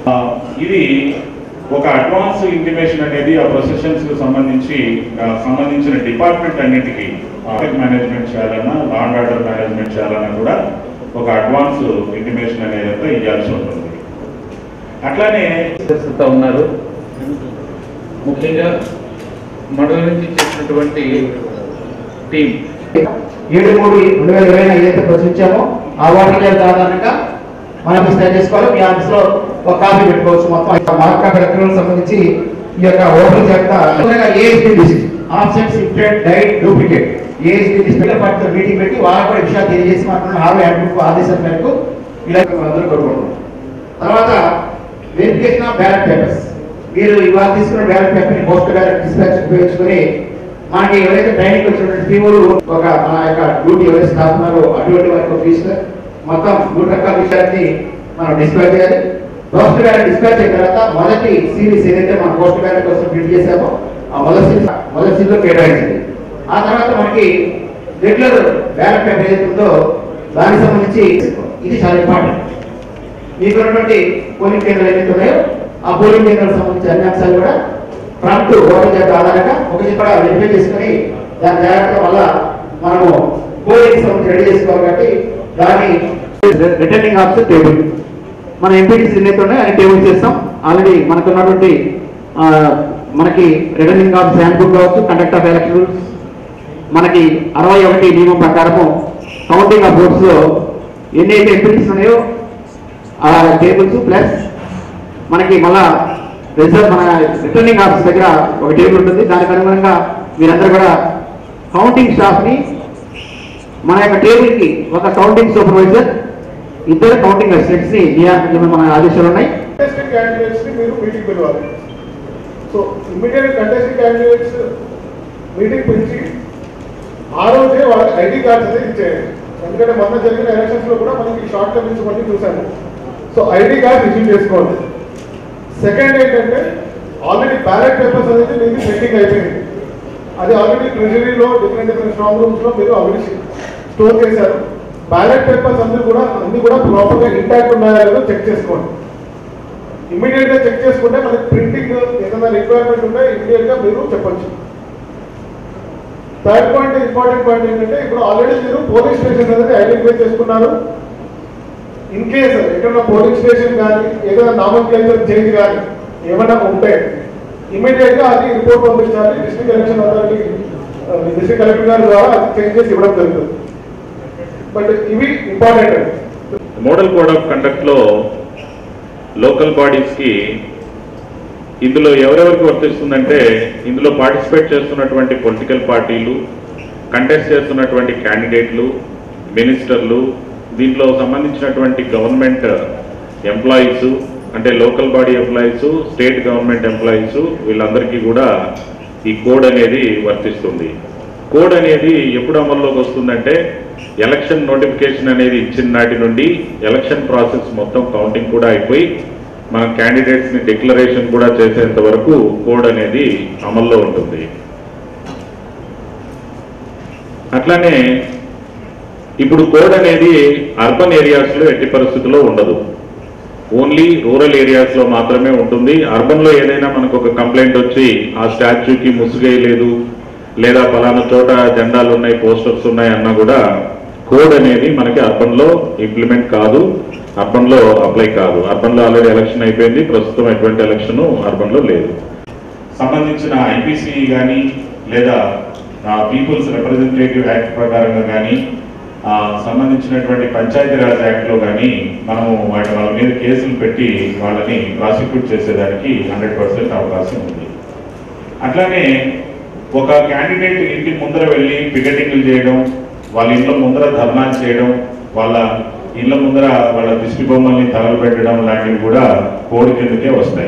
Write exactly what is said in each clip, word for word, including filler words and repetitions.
ఇది ఒక advance intimation అనేది ఆ ప్రొసెషన్స్ కు సంబంధించి సంబంధించిన డిపార్ట్మెంట్ అన్నిటికీ ట్రాఫిక్ మేనేజ్మెంట్ చేయాలన్నా లా అండ్ ఆర్డర్ మేనేజ్మెంట్ చేయాలన్నా కూడా ఒక అడ్వాన్స్ ఇంటిమేషన్ అనేది అంతా ఇవ్వాల్సి ఉంటుంది. అట్లానే ఉన్నారు ముఖ్యంగా మండలి నుంచి చేసినటువంటి టీం ఏడు మూడు రెండు వేల ఇరవై ఏదైతే ప్రశ్నించామో ఆ వాటికి ఆధారంగా మనం స్టడీ చేసుకోవాలి. మీ ఆఫీస్ లో ఒక కాపీ పెట్టుకోవచ్చు. మొత్తం మార్క్ ఆఫ్ ఎలక్ట్రానిక్ సంబంధించి ఈ యొక్క ఓపెన్ చేస్తా ఏఎస్డి లిస్ట్ ఆబ్సెంట్స్ ఇంప్రెంట్ డైట్ డూప్లికేట్ ఏఎస్డి లిస్ట్ పట్ల మీటింగ్ పెట్టి వాళ్ళకు కూడా విషయాలు తెలియజేసి మాత్రం హార్వే హ్యాండ్బుక్ ఆదేశం మేరకు ఇలా అందరూ కొట్టుకుంటాం. తర్వాత వెరిఫికేషన్ ఆఫ్ బ్యాలెట్ పేపర్స్. మీరు ఇవాళ తీసుకున్న బ్యాలెట్ పేపర్ ని పోస్ట్ బ్యాలెట్ డిస్పాచ్ ఉపయోగించుకొని మనకి ఎవరైతే ట్రైనింగ్ వచ్చినటువంటి పీఓలు ఒక మన యొక్క డ్యూటీ ఎవరైతే స్టాఫ్ ఉన్నారో అటువంటి వారికి ఫీజు మొత్తం మూడు రకాల విషయాన్ని మనం డిస్పాచ్ చేయాలి. పోస్ట్ బ్యాలెట్ డిస్పాచ్ అయిన తర్వాత మొదటి సిరీస్ ఏదైతే మనం పోస్ట్ బ్యాలెట్ కోసం ప్రింట్ చేసామో ఆ మొదటి సిరీస్ మొదటి సిరీస్లో కేటాయించింది. ఆ తర్వాత మనకి రెగ్యులర్ బ్యాలెట్ పేపర్ ఏదైతే ఉందో దానికి సంబంధించి ఇది చాలా ఇంపార్టెంట్. మీకు ఉన్నటువంటి పోలింగ్ కేంద్రాలు ఏదైతే ఉన్నాయో ఆ పోలింగ్ కేంద్రాలకు సంబంధించిన అన్ని అంశాలు కూడా ఫ్రంట్ ఓటర్ చేత ఆధారంగా ఒక కూడా వెరిఫై చేసుకుని దాని జాగ్రత్త వల్ల మనము పోలింగ్ సంబంధించి రెడీ చేసుకోవాలి. కాబట్టి దాన్ని రిటర్నింగ్ ఆఫీసర్ టేబుల్ మన ఎంపీటీసీ ఏదైతే ఉన్నాయో అన్ని టేబుల్ చేస్తాం. ఆల్రెడీ మనకు ఉన్నటువంటి మనకి రిటర్నింగ్ ఆఫీసర్ హ్యాండ్ బుక్ కావచ్చు, కండక్ట్ ఆఫ్ ఎలక్షన్ రూల్స్, మనకి అరవై ఒకటి నియమం ప్రకారము కౌంటింగ్ ఆఫ్ ఓట్స్ లో ఎన్నైతే ఎంపీటీసీ ఉన్నాయో ఆ టేబుల్స్ ప్లస్ మనకి మళ్ళా రిజర్వ్ మన రిటర్నింగ్ ఆఫీస్ దగ్గర ఒక టేబుల్ ఉంటుంది. దానికి అనుగుణంగా మీరందరూ కూడా కౌంటింగ్ స్టాఫ్ ని మన యొక్క టేబుల్ కి ఒక కౌంటింగ్ సూపర్వైజర్ ఇద్దరు కౌంటింగ్ అసిస్టెంట్స్ ని నియామకం మన ఆదేశాలు ఉన్నాయి. కంటెస్టింగ్ క్యాండిడేట్స్ ని మీరు మీటింగ్ పిలవాలి. So immediate contesting candidates meeting పిలిచి ఆ రోజే వాళ్ళకి ఐడి కార్డ్స్ అనేది ఇచ్చేయండి. ఎందుకంటే మొన్న జరిగిన ఎలక్షన్స్ లో కూడా మనకి షార్ట్ టర్మ్ నుంచి మళ్ళీ చూసాము. సో ఐడి కార్డ్ ఇష్యూ చేసుకోండి. సెకండ్ ఏంటంటే ఆల్రెడీ బ్యాలెట్ పేపర్స్ అనేది మీకు సెట్టింగ్ అయిపోయింది. అది ఆల్రెడీ ట్రెజరీలో డిఫరెంట్ డిఫరెంట్ స్ట్రాంగ్ రూమ్స్ లో మీరు ఆల్రెడీ స్టోర్ చేశారు. బ్యాలెట్ పేపర్స్ అందరూ కూడా అన్ని కూడా ప్రాపర్ గా ఇంటాక్ట్ ఉన్నాయా లేదో చెక్ చేసుకోండి. ఇమీడియట్ గా చెక్ చేసుకుంటే మనకి ప్రింటింగ్ ఏదైనా రిక్వైర్మెంట్ ఉంటే ఇమీడియట్ గా మీరు చెప్పొచ్చు. థర్డ్ పాయింట్ ఇంపార్టెంట్ పాయింట్ ఏంటంటే ఇప్పుడు ఆల్రెడీ మీరు పోలింగ్ స్టేషన్ అనేది ఐడెంటిఫై చేసుకున్నారు. ఇన్ కేసు ఎక్కడన్నా పోలింగ్ స్టేషన్ కానీ ఏదైనా నామకల్చర్ చేంజ్ కానీ ఏమైనా ఉంటే ఇమీడియట్ గా అది రిపోర్ట్ పంపించాలి. District election authority district collector గారి ద్వారా అది చేంజ్ చేసి ఇవ్వడం జరుగుతుంది. బట్ ఇవి important. Model code of conduct లో లోకల్ బాడీస్ కి ఇందులో ఎవరెవరికి వర్తిస్తుందంటే ఇందులో పార్టిసిపేట్ చేస్తున్నటువంటి పొలిటికల్ పార్టీలు, కంటెస్ట్ చేస్తున్నటువంటి క్యాండిడేట్లు, మినిస్టర్లు, దీంట్లో సంబంధించినటువంటి గవర్నమెంట్ ఎంప్లాయీస్ అంటే local body employees, state government employees వీళ్ళందరికీ కూడా ఈ కోడ్ అనేది వర్తిస్తుంది. కోడ్ అనేది ఎప్పుడు అమల్లోకి వస్తుందంటే ఎలక్షన్ నోటిఫికేషన్ అనేది ఇచ్చిన నాటి నుండి ఎలక్షన్ ప్రాసెస్ మొత్తం కౌంటింగ్ కూడా అయిపోయి మన క్యాండిడేట్స్ ని డిక్లరేషన్ కూడా చేసేంత వరకు కోడ్ అనేది అమల్లో ఉంటుంది. అట్లానే ఇప్పుడు కోడ్ అనేది అర్బన్ ఏరియాస్ లో ఎట్టి పరిస్థితుల్లో ఉండదు. ఓన్లీ రూరల్ ఏరియాస్ లో మాత్రమే ఉంటుంది. అర్బన్ లో ఏదైనా మనకు ఒక కంప్లైంట్ వచ్చి ఆ స్టాచ్యూకి ముసుగేయలేదు లేదా పలానా చోట జెండాలు ఉన్నాయి, పోస్టర్స్ ఉన్నాయి అన్నా కూడా కోడ్ అనేది మనకి అర్బన్ లో ఇంప్లిమెంట్ కాదు, అర్బన్ లో అప్లై కాదు. అర్బన్ లో ఆల్రెడీ ఎలక్షన్ అయిపోయింది, ప్రస్తుతం ఎటువంటి ఎలక్షన్ అర్బన్ లో లేదు. సంబంధించిన ఐపీసీ కానీ లేదా పీపుల్స్ రిప్రజెంటేటివ్ యాక్ట్ ప్రకారంగా కానీ సంబంధించినటువంటి పంచాయతీరాజ్ యాక్ట్ లో కానీ మనము వాటి వాళ్ళ మీద కేసులు పెట్టి వాళ్ళని ప్రాసిక్యూట్ చేసేదానికి హండ్రెడ్ పర్సెంట్ అవకాశం ఉంది. అట్లానే ఒక క్యాండిడేట్ ఇంటి ముందర వెళ్ళి పికెటింగ్లు చేయడం, వాళ్ళ ఇంట్లో ముందర ధర్నాలు చేయడం, వాళ్ళ ఇళ్ల ముందర వాళ్ళ దిష్టి బొమ్మల్ని తగలబెట్టడం లాంటివి కూడా కోడ్ కిందకే వస్తాయి.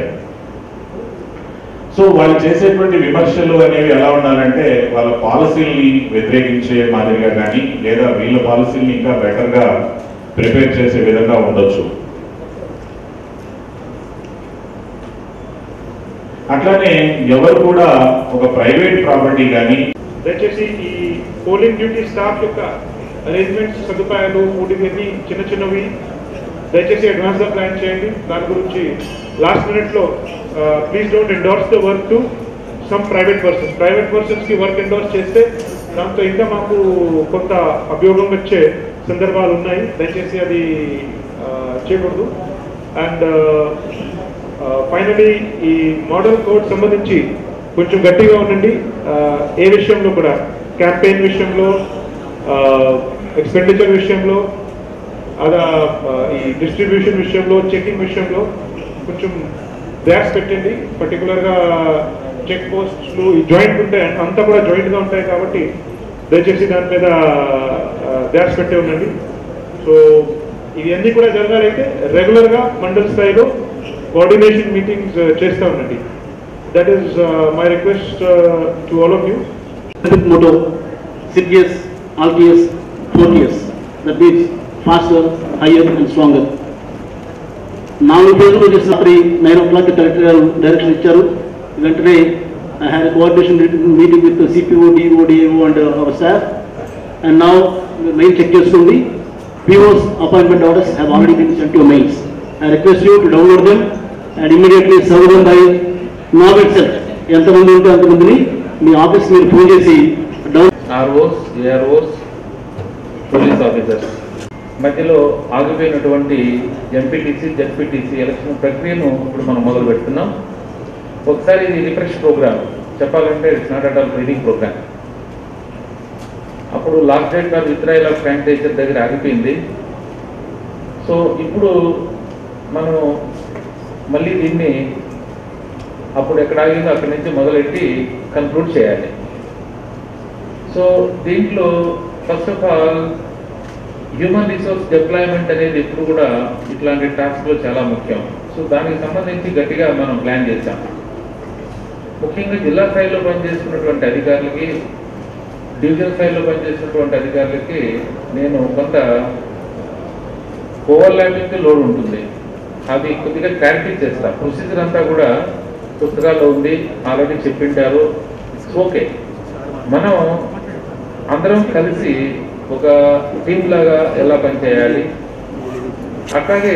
సో వాళ్ళు చేసేటువంటి విమర్శలు అనేవి ఎలా ఉండాలంటే వాళ్ళ పాలసీల్ని వ్యతిరేకించే మాదిరిగా కానీ లేదా వీళ్ళ పాలసీల్ని ఇంకా బెటర్గా ప్రిపేర్ చేసే విధంగా ఉండొచ్చు. అట్లానే ఎవరు కూడా ఒక ప్రైవేట్ ప్రాపర్టీ కానీ దయచేసి ఈ పోలింగ్ డ్యూటీ స్టాఫ్ యొక్క అరేంజ్మెంట్స్, సదుపాయాలు, ఫుడ్ ఇవన్నీ చిన్న చిన్నవి దయచేసి అడ్వాన్స్గా ప్లాన్ చేయండి. దాని గురించి లాస్ట్ మినిట్లో please don't endorse the work to some private persons private పర్సన్స్కి వర్క్ ఎండోర్స్ చేస్తే దాంతో ఇంకా మాకు కొంత అభియోగం వచ్చే సందర్భాలు ఉన్నాయి. దయచేసి అది చేయకూడదు. అండ్ ఫైనలీ ఈ మోడల్ కోడ్ సంబంధించి కొంచెం గట్టిగా ఉండండి. ఏ విషయంలో కూడా క్యాంపెయిన్ విషయంలో, ఎక్స్పెండిచర్ విషయంలో, అదా ఈ డిస్ట్రిబ్యూషన్ విషయంలో, చెకింగ్ విషయంలో కొంచెం ధ్యాస పెట్టండి. పర్టికులర్గా చెక్ పోస్ట్లు ఈ జాయింట్ ఉంటాయి, అంతా కూడా జాయింట్గా ఉంటాయి కాబట్టి దయచేసి దాని మీద ధ్యాస పెట్టే ఉండండి. సో ఇవన్నీ కూడా జరగాలైతే రెగ్యులర్గా మండల స్థాయిలో కోఆర్డినేషన్ మీటింగ్స్ చేస్తూ ఉండండి. That is my request to all of you. motto Sirius Altius Fortius, that means faster, higher and stronger. నాలుగు పేజీలు చేసినప్పుడు nine o'clock collector direction ఇచ్చారు. వెంటనే I had coordination meeting with CPO, DO, DAO and our staff. And now mail check చేసుకోండి. POs appointment orders have already been sent to mails. I request you to download them and immediately serve them by now itself. ఎంతమంది ఉంటే అంతమందిని మీ office మీరు phone చేసి down ROs, AROs, police officers మధ్యలో ఆగిపోయినటువంటి MPTC, ZPTC election ప్రక్రియను ఇప్పుడు మనం మొదలు పెడుతున్నాం. ఒకసారి ఇది రిఫ్రెష్ ప్రోగ్రామ్ చెప్పాలంటే it's not at all training program. అప్పుడు last date of withdrawal of candidature దగ్గర ఆగిపోయింది. సో ఇప్పుడు మనం మళ్ళీ దీన్ని అప్పుడు ఎక్కడ ఆగిందో అక్కడి నుంచి మొదలెట్టి కన్క్లూడ్ చేయాలి. సో దీంట్లో first of all human resource deployment అనేది ఎప్పుడు కూడా ఇట్లాంటి టాస్క్లో చాలా ముఖ్యం. సో దానికి సంబంధించి గట్టిగా మనం ప్లాన్ చేశాం. ముఖ్యంగా జిల్లా స్థాయిలో పనిచేస్తున్నటువంటి అధికారులకి, డివిజన్ స్థాయిలో పనిచేస్తున్నటువంటి అధికారులకి నేను కొంత ఓవర్లాపింగ్ లోడ్ ఉంటుంది. అది కొద్దిగా క్లారిఫై చేస్తా. ప్రొసీజర్ అంతా కూడా పుస్తకాల్లో ఉంది, ఆల్రెడీ చెప్పింటారు. ఓకే, మనం అందరం కలిసి ఒక టీమ్ లాగా ఎలా పనిచేయాలి, అట్లాగే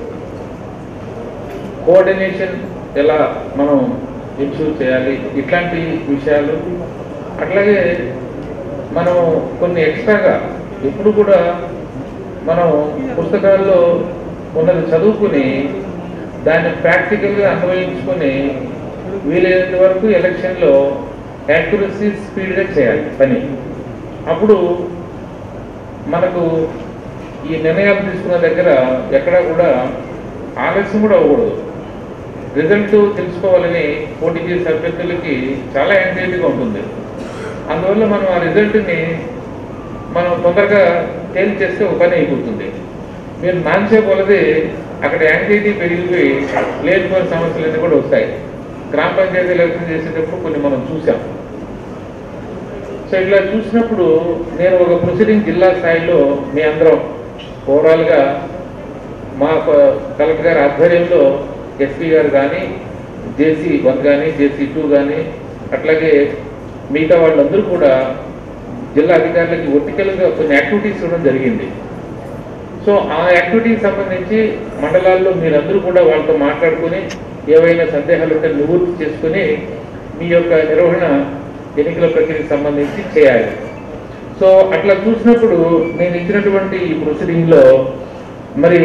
కోఆర్డినేషన్ ఎలా మనం ఇన్షూర్ చేయాలి, ఇట్లాంటి విషయాలు. అట్లాగే మనం కొన్ని ఎక్స్ట్రాగా ఎప్పుడు కూడా మనం పుస్తకాల్లో ఉన్నది చదువుకుని దాన్ని ప్రాక్టికల్గా అన్వయించుకొని వీలైనంత వరకు ఎలక్షన్లో యాక్యురసీ స్పీడ్గా చేయాలి పని. అప్పుడు మనకు ఈ నిర్ణయాలు తీసుకున్న దగ్గర ఎక్కడా కూడా ఆలస్యం కూడా అవ్వకూడదు. రిజల్ట్ తెలుసుకోవాలని పోటీ చేసే అభ్యర్థులకి చాలా యాంగ్జైటీగా ఉంటుంది. అందువల్ల మనం ఆ రిజల్ట్ని మనం తొందరగా తేల్చేస్తే ఒక పని అయిపోతుంది. మీరు నాన్సే కొలది అక్కడ యాంగ్జైటీ పెరిగిపోయి లేనిపోయిన సమస్యలన్నీ కూడా వస్తాయి. గ్రామ పంచాయతీ ఎలక్షన్ చేసేటప్పుడు కొన్ని మనం చూసాం. సో ఇట్లా చూసినప్పుడు నేను ఒక ప్రొసీడింగ్ జిల్లా స్థాయిలో మీ అందరం ఓవరాల్గా మా కలెక్టర్ గారి ఆధ్వర్యంలో ఎస్పీ గారు కానీ, జేసీ వన్ కానీ, జేసీ టూ కానీ, అట్లాగే మిగతా వాళ్ళందరూ కూడా జిల్లా అధికారులకి వర్టికల్గా కొన్ని యాక్టివిటీస్ ఇవ్వడం జరిగింది. సో ఆ యాక్టివిటీకి సంబంధించి మండలాల్లో మీరందరూ కూడా వాళ్ళతో మాట్లాడుకుని ఏవైనా సందేహాలు ఉంటే నివృత్తి చేసుకుని మీ యొక్క నిర్వహణ ఎన్నికల ప్రక్రియకి సంబంధించి చేయాలి. సో అట్లా చూసినప్పుడు నేను ఇచ్చినటువంటి ఈ ప్రొసీడింగ్లో మరి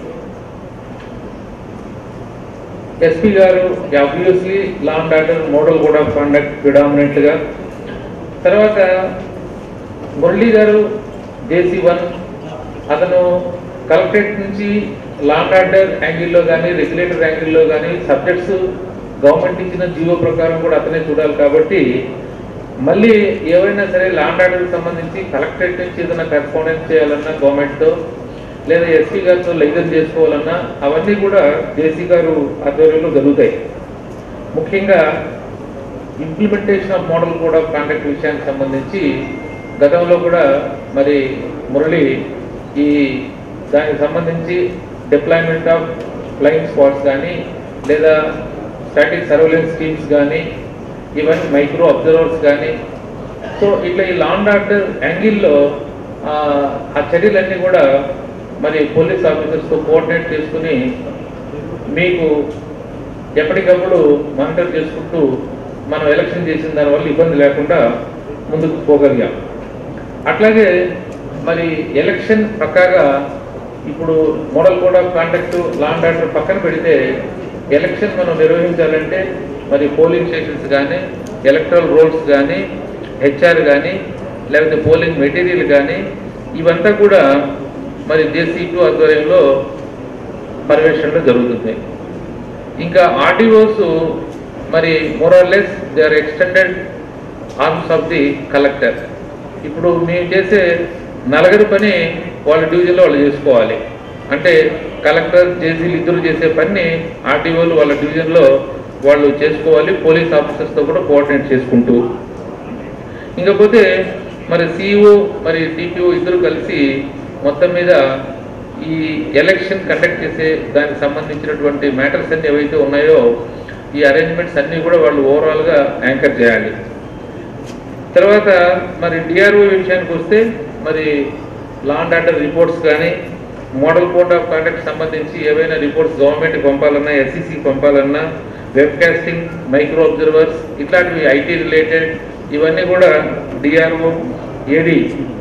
ఎస్పీ గారు obviously law and order model code of conduct ప్రిడామినెంట్గా, తర్వాత మురళీ గారు జేసీ వన్, అతను కలెక్టరేట్ నుంచి లా అండ్ ఆర్డర్ యాంగిల్లో కానీ, రెగ్యులేటర్ యాంగిల్లో కానీ సబ్జెక్ట్స్ గవర్నమెంట్ ఇచ్చిన జీవో ప్రకారం కూడా అతనే చూడాలి. కాబట్టి మళ్ళీ ఏవైనా సరే లా అండ్ ఆర్డర్కి సంబంధించి కలెక్టరేట్ నుంచి ఏదైనా కరెస్పాండెన్స్ చేయాలన్నా గవర్నమెంట్తో, లేదా ఎస్పీ గారితో లైజన్ చేసుకోవాలన్నా అవన్నీ కూడా జేసీ గారు ఆధ్వర్యంలో జరుగుతాయి. ముఖ్యంగా implementation of model code of conduct విషయానికి సంబంధించి గతంలో కూడా మరి మురళి ఈ దానికి సంబంధించి డిప్లాయ్మెంట్ ఆఫ్ ఫ్లయింగ్ స్పాట్స్ కానీ, లేదా స్టాటిక్ సర్వేలెన్స్ స్కీమ్స్ కానీ, ఈవెన్ మైక్రో అబ్జర్వర్స్ కానీ, సో ఇట్లా ఈ లా అండ్ ఆర్డర్ యాంగిల్లో ఆ చర్యలన్నీ కూడా మరి పోలీస్ ఆఫీసర్స్తో కోఆర్డినేట్ చేసుకుని మీకు ఎప్పటికప్పుడు మానిటర్ చేసుకుంటూ మనం ఎలక్షన్ చేసిన దానివల్ల ఇబ్బంది లేకుండా ముందుకు పోగలిగాం. అట్లాగే మరి ఎలక్షన్ పక్కాగా ఇప్పుడు model code of conduct, law and order పక్కన పెడితే ఎలక్షన్ మనం నిర్వహించాలంటే మరి పోలింగ్ స్టేషన్స్ కానీ, ఎలక్ట్రల్ రోల్స్ కానీ, హెచ్ఆర్ కానీ, లేకపోతే పోలింగ్ మెటీరియల్ కానీ ఇవంతా కూడా మరి జేసీ2 ఆధ్వర్యంలో పర్యవేక్షణలో జరుగుతుంది. ఇంకా ఆర్డీఓస్ మరి more or less they are extended arms of the collector. ఇప్పుడు మేము చేసే నలుగురు పని వాళ్ళ డివిజన్లో వాళ్ళు చేసుకోవాలి. అంటే కలెక్టర్, జేసీలు ఇద్దరు చేసే పని ఆర్డీఓలు వాళ్ళ డివిజన్లో వాళ్ళు చేసుకోవాలి, పోలీస్ ఆఫీసర్స్తో కూడా కోఆర్డినేట్ చేసుకుంటూ. ఇంకపోతే మరి సిఇఓ మరి టీపీఓ ఇద్దరు కలిసి మొత్తం మీద ఈ ఎలక్షన్ కండక్ట్ చేసే దానికి సంబంధించినటువంటి మ్యాటర్స్ అన్ని ఏవైతే ఉన్నాయో ఈ అరేంజ్మెంట్స్ అన్నీ కూడా వాళ్ళు ఓవరాల్గా యాంకర్ చేయాలి. తర్వాత మరి డిఆర్ఓ విషయానికి వస్తే మరి లా అండ్ ఆర్డర్ రిపోర్ట్స్ కానీ, మోడల్ కోడ్ ఆఫ్ కాండక్ట్ సంబంధించి ఏవైనా రిపోర్ట్స్ గవర్నమెంట్కి పంపాలన్నా, ఎస్సీసీకి పంపాలన్నా, వెబ్కాస్టింగ్, మైక్రో అబ్జర్వర్స్ ఇట్లాంటివి ఐటీ రిలేటెడ్ ఇవన్నీ కూడా డిఆర్ఓ, ఏడి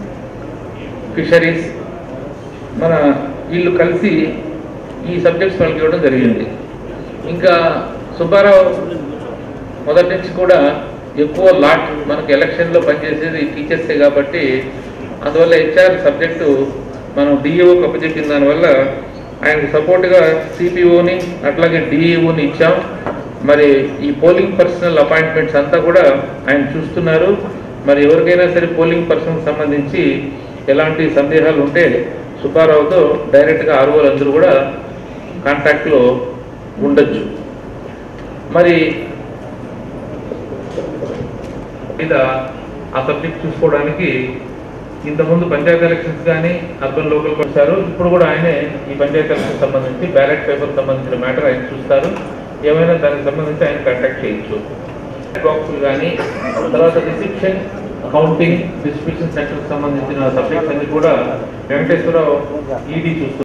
ఫిషరీస్ మన వీళ్ళు కలిసి ఈ సబ్జెక్ట్స్ వాళ్ళకి ఇవ్వడం జరిగింది. ఇంకా సుబ్బారావు మొదటి నుంచి కూడా ఎక్కువ లాట్ మనకు ఎలక్షన్లో పనిచేసేది టీచర్సే కాబట్టి అందువల్ల హెచ్ఆర్ సబ్జెక్టు మనం డిఈఓకి అప్పచెప్పిన దానివల్ల ఆయనకు సపోర్ట్గా సిపిఓని అట్లాగే డిఈఓని ఇచ్చాం. మరి ఈ పోలింగ్ పర్సనల్ అపాయింట్మెంట్స్ అంతా కూడా ఆయన చూస్తున్నారు. మరి ఎవరికైనా సరే పోలింగ్ పర్సన్కి సంబంధించి ఎలాంటి సందేహాలు ఉంటే సుబ్బారావుతో డైరెక్ట్గా ఆర్ఓలు అందరూ కూడా కాంటాక్ట్లో ఉండొచ్చు. మరి మీద ఆ సబ్జెక్ట్ చూసుకోవడానికి ఇంతకుముందు పంచాయతీ ఎలక్షన్స్ కానీ అర్బన్ లోకల్ వచ్చారు. ఇప్పుడు కూడా ఆయనే ఈ పంచాయతీ ఎలక్షన్ సంబంధించి బ్యాలెట్ పేపర్ సంబంధించిన మ్యాటర్ ఆయన చూస్తారు. ఏమైనా దానికి సంబంధించి ఆయన కాంటాక్ట్ చేయొచ్చు. బాక్సులు కానీ తర్వాత రిసెప్షన్, కౌంటింగ్, డిస్ట్రిబ్యూషన్ సెంటర్కి సంబంధించిన సబ్జెక్ట్స్ అన్ని కూడా వెంకటేశ్వరరావు ఈడీ చూస్తారు.